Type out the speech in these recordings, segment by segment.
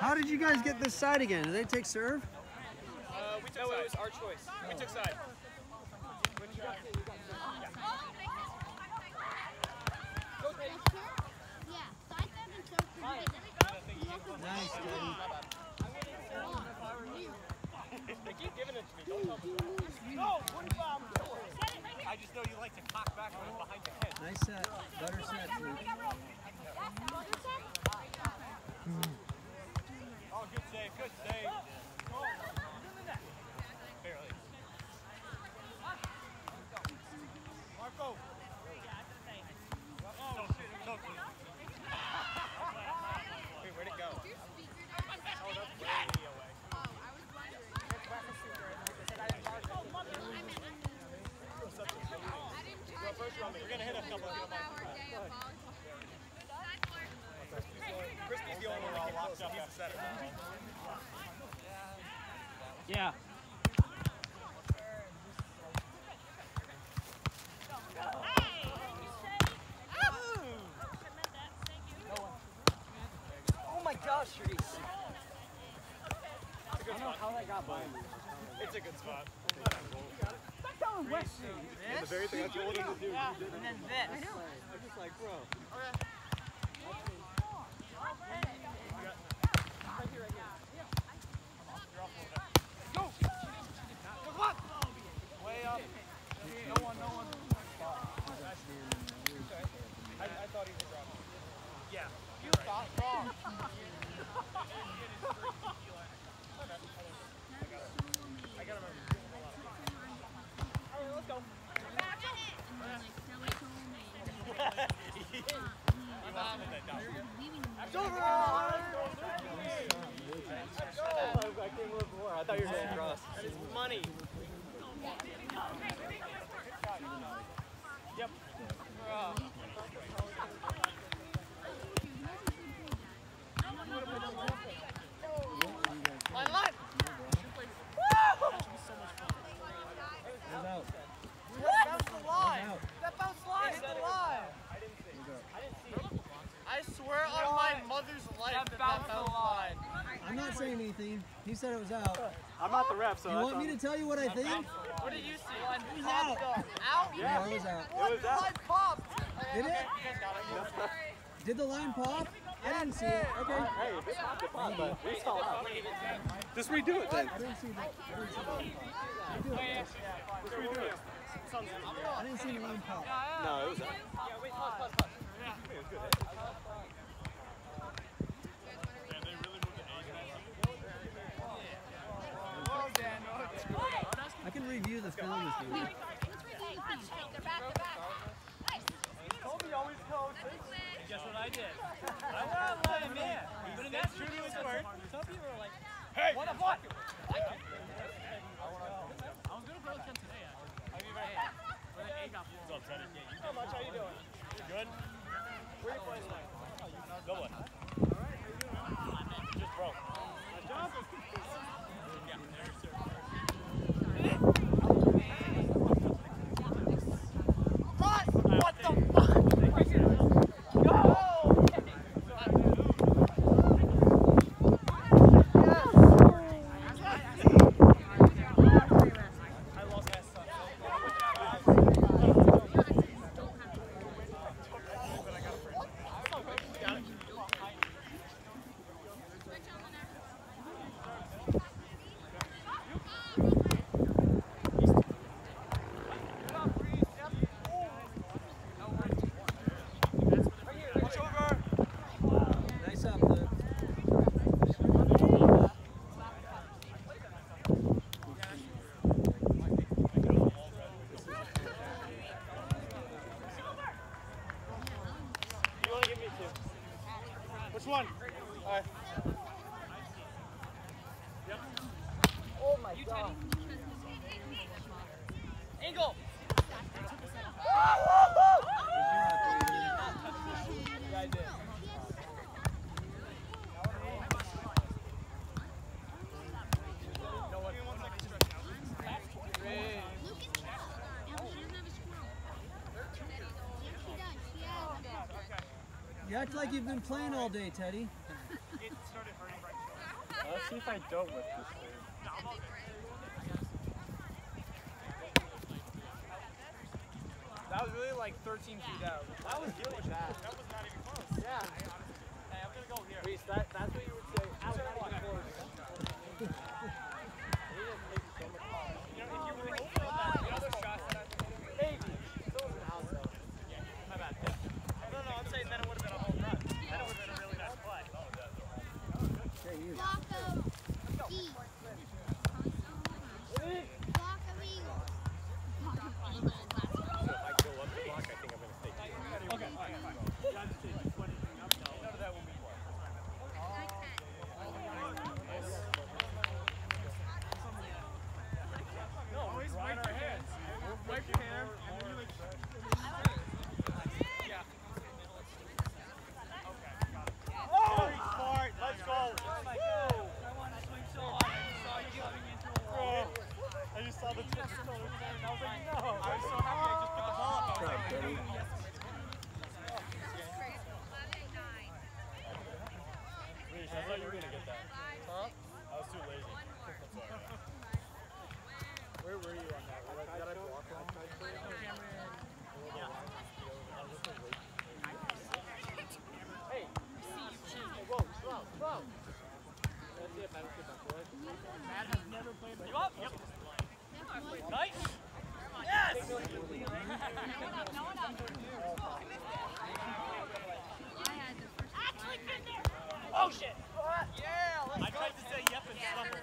How did you guys get this side again? Did they take serve? We took side. It was our choice. We took side. Nice, Aiden. They keep giving it to me. Don't tell me. No, I just know you like to cock back when it's behind your head. Nice set. Better set, Luke. Oh, good save. Good save. Barely. Marco. Wait, where'd it go? Oh, that's way away. We're going to hit a couple of Christy's the only one all locked up. He's the setter. Yeah. Oh my gosh, Rhys. It's a good spot. How that got by me. It's a good spot. That's how it was. The very thing I told him to do. Yeah, and then this. I know. I'm just like, bro. Way up. No one. I thought he was wrong. Yeah. You thought wrong. I got to remember. All right, let's go. I came over before. I thought you were going across. That is money. Yep. Line. That bounced line hit the line. I didn't see it. I swear on my mother's life that bounced line. I'm not saying anything. He said it was out. I'm not the ref, so You want me to tell you what I think? What did you see? It was out. Out? Yeah, it was out. It was out. Line popped. Did it? Did the line pop? I didn't see it. Okay. Hey, this popped it, but we saw it. Just redo it then. I didn't see that. Just redo it. I didn't see the line pop. No, it was out. Yeah, wait, pause. It was good. I can review the film with you. Toby always coaches. Guess what I did? I went on line there. But in that true to his word, some people are like, Hey! what? I was going to go with him today, actually. What's up, Teddy? How much? How you doing? Good? Where are you playing tonight? Go one. Just broke. Nice job. Yeah, there's sir. What the fuck? Go! Nice up, Luke. You want to give me two? Which one? All right. Yep. Oh my god. Angle! Yeah, I did. You act like you've been playing all day, Teddy. It started hurting right Let's see if I don't whip this thing. That was really like 13 feet out. That was really bad. That was not even close. Yeah. Hey, I'm gonna go here. Rhys, that's what you would say. Out, not even close. You know, if you were open on that, the other shots that I think Maybe. So was an out though. my bad. No, I'm saying then it would have been a home run. Then it would have been a really nice play. Okay, you. Block of D. Block of Eagles. No, always wipe your hands. Wipe your hand, and then you like. Yeah. Okay, got it. Oh, smart. Let's go. I just saw the tip and I was like, no. I was so happy I just put the ball up. I was like, Buddy. Rhys, I thought you were going to get that. Huh? I was too lazy. Where were you on that? Did I block him? Hey, whoa, slow. That's it, man. Matt has never played like that. Yep. Nice. Yes! Oh shit! Yeah, let's go. I tried to say yep and stumble.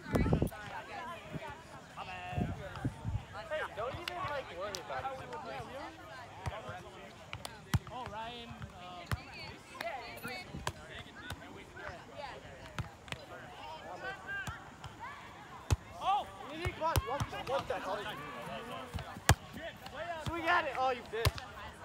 My bad. Hey, don't even worry about it. Oh, Ryan. Oh! What the hell? So we got it. Oh, you bitch.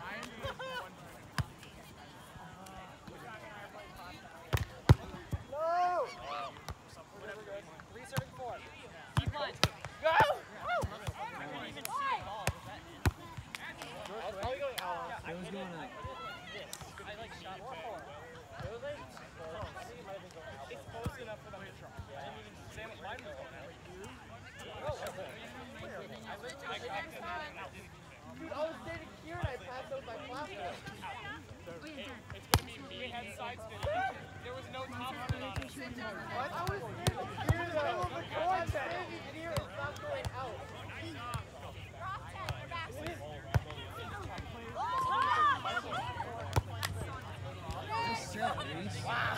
No! Reserving 4. Keep line. Go! I couldn't even see the ball. I was probably going out. It was going up. I like shot it was like, it's close enough for them to try. I didn't even, Sam, mine was going out. Dude, I was standing here and I passed out my platform. It's going to be me head side spin. There was no top spin on it. What? I was standing here though. I'm standing here, it's not going out. Nice set, Rhys.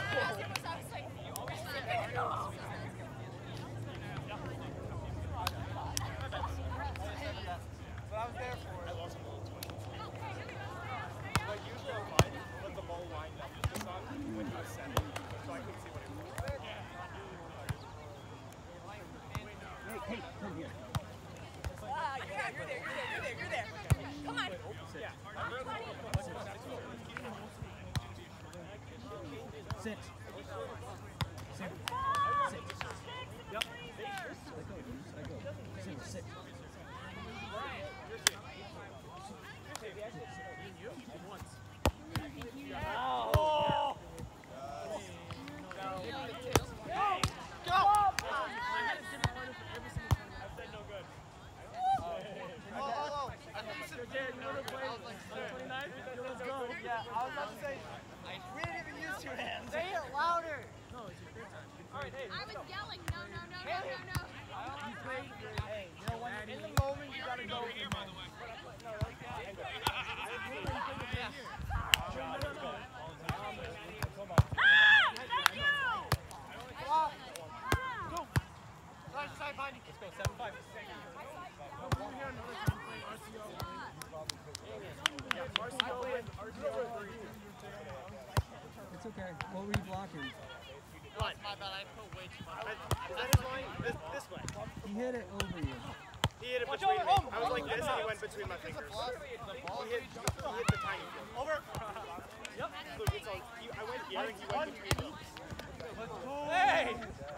But I was there for it. Like usually I'm fine when the ball lined up with this on when he was setting, so I could see what it was. Hey, come here. You're there. Come on. Sit. Sit. Sit. Yep. Let go, Rhys. Let go. Sit. Sit. Oh! Yeah, I was about to say, we didn't even use two hands. Say it louder. Alright, hey. I was yelling, no. Hey, you know when in the moment you gotta go. Side behind you. Let's go, 7-5. It's okay. What were you blocking? My bad, I put way too much. Is that his line? This way. He hit it over you. He hit it between me. I was like this and he went between my fingers. He hit the tiny field. Over. Yep. So it's all, I went here and he went between me. Hey!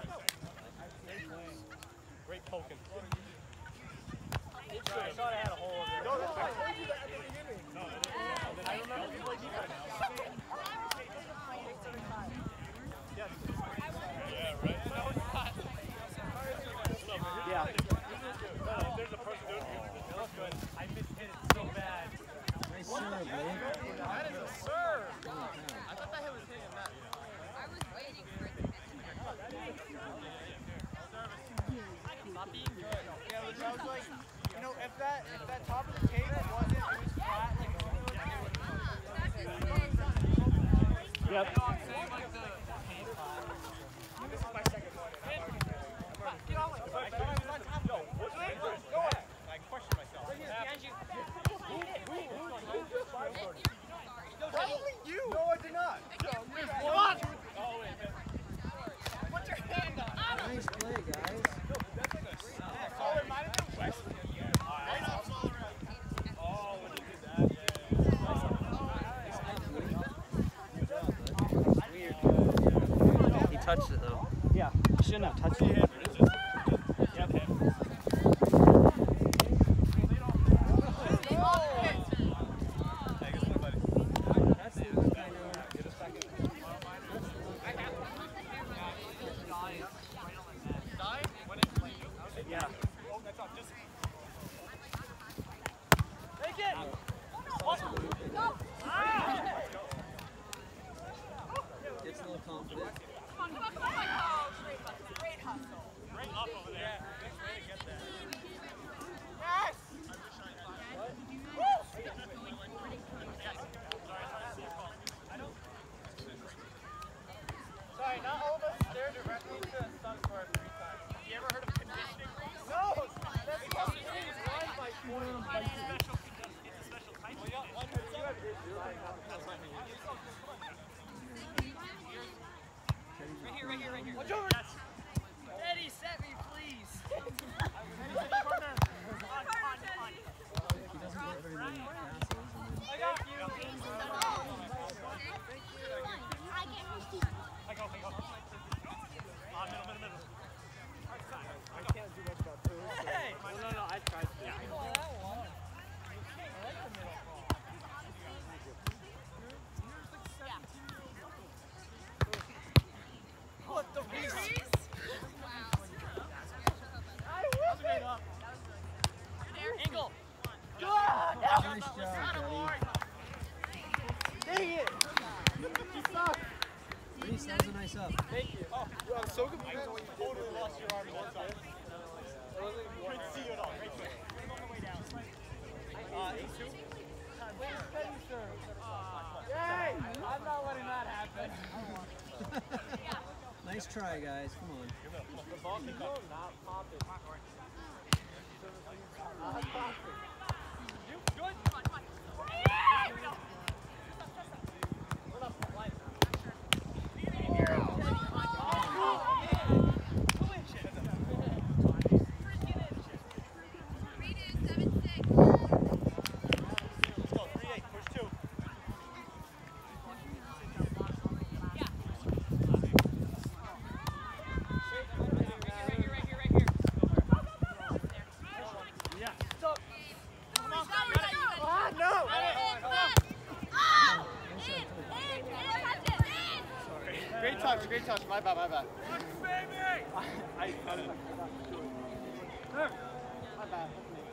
Great poking. I thought I had a hole over there. No, that's fine. I remember you played defense. Yes. Yeah, right. touched it though. Yeah, you shouldn't have touched it. Gets a little confident. Sorry, not all of us stare directly into the sun for 3 times. You ever heard of conditioning? No! That's what it is. Run by 40. It's a special type. Well, you got one. You have issues. That's right. Right here. Watch over. Eddie, set me, please. He doesn't get very many passes. I got you. I go. Middle. I can't do much about those. Hey! No, I tried to. Yeah. What the Rhys? Angle. Nice job, Eddie. Dang it! You suck! Rhys, that was a nice up. Thank you. Oh, I'm so good. You totally lost your arm one time. Couldn't see you at all. Right there. Yay! I'm not letting that happen. Nice try, guys. Come on. The ball can go, not pop it. Not pop it. Good. Great touch. My bad. I cut it. My bad.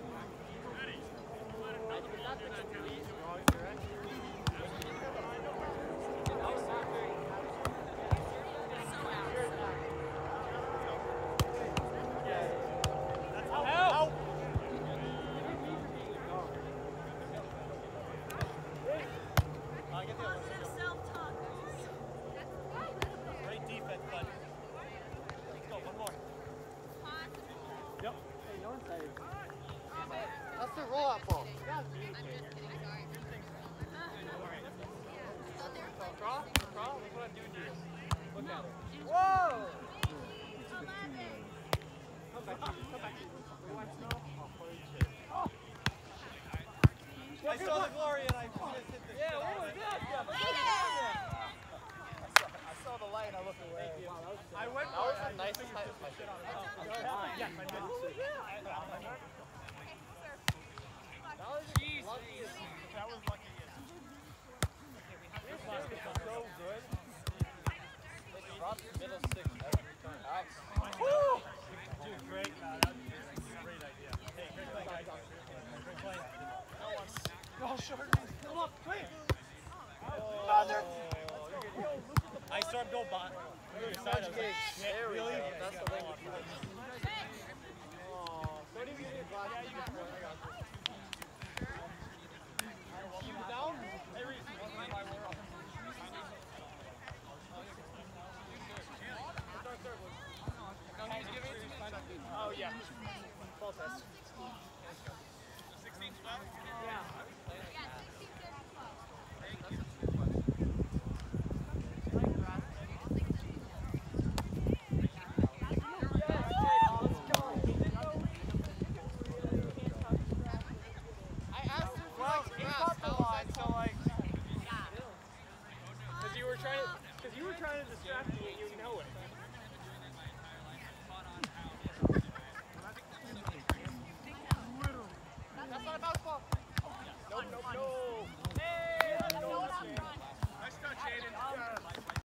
That's the rollout ball. Draw. Look what I'm doing to you. Look at it. Whoa! Come back. I saw the glory and I just hit the I saw the light and I looked away. I went that was the nicest height of my shit on it. Yes, I did. That was lucky. This basketball so good. They drop middle six every time. Woo! Dude, great. That's a great idea. Hey, great play, guys. Great play. No, short. Come on, quick. Mother. I saw him go by. There we go. That's the thing. Don't even get your glass. Keep it down.